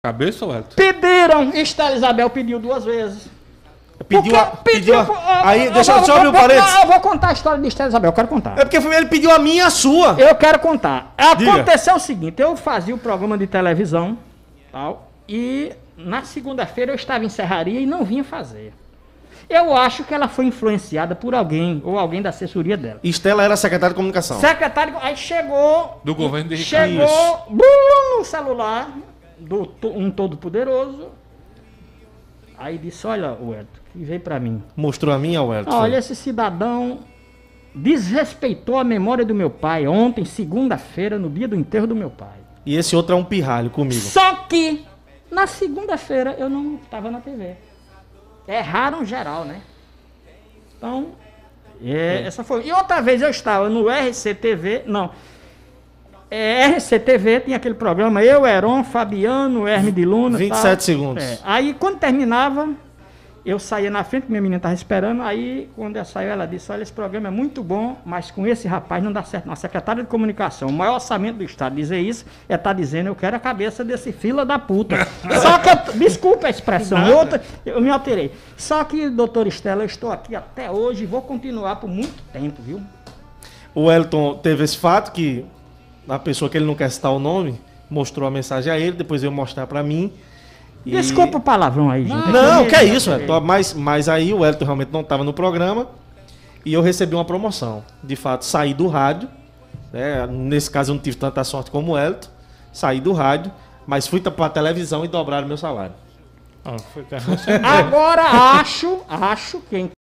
Cabeça, Wellington? Pediram. Estela Isabel pediu 2 vezes. Pediu aí, deixa eu só abrir o parênteses. Eu vou contar a história de Estela Isabel, eu quero contar. É porque ele pediu a minha e a sua. Eu quero contar. Diga. Aconteceu o seguinte, eu fazia o programa de televisão, tal, e na segunda-feira eu estava em Serraria e não vinha fazer. Eu acho que ela foi influenciada por alguém, ou alguém da assessoria dela. Estela era secretária de comunicação. Secretário, aí chegou... Do governo de Ricardo. Chegou blum, no celular, um todo poderoso, aí disse, olha, Wellington, que veio pra mim. Mostrou a minha, Wellington? Olha, esse cidadão desrespeitou a memória do meu pai ontem, segunda-feira, no dia do enterro do meu pai. E esse outro é um pirralho comigo. Só que, na segunda-feira, eu não estava na TV. Erraram geral, né? Então, essa foi... E outra vez eu estava no RCTV, não... RCTV tinha aquele programa, eu, Heron, Fabiano, Hermes de Luna... 27 tal. segundos. Aí, quando terminava... Eu saía na frente, minha menina estava esperando, aí quando ela saiu, ela disse, olha, esse programa é muito bom, mas com esse rapaz não dá certo não. A secretária de comunicação, o maior orçamento do estado, dizer isso, é estar dizendo, eu quero a cabeça desse fila da puta. Só que, desculpa a expressão, eu me alterei. Só que, doutora Estela, eu estou aqui até hoje e vou continuar por muito tempo, viu? O Wellington teve esse fato que a pessoa que ele não quer citar o nome, mostrou a mensagem a ele, depois veio mostrar pra mim. E... Desculpa o palavrão aí, gente. Não, que é isso, mas aí o Wellington realmente não estava no programa e eu recebi uma promoção. De fato, saí do rádio, né? Nesse caso eu não tive tanta sorte como o Wellington, saí do rádio, mas fui para a televisão e dobraram meu salário. Agora acho que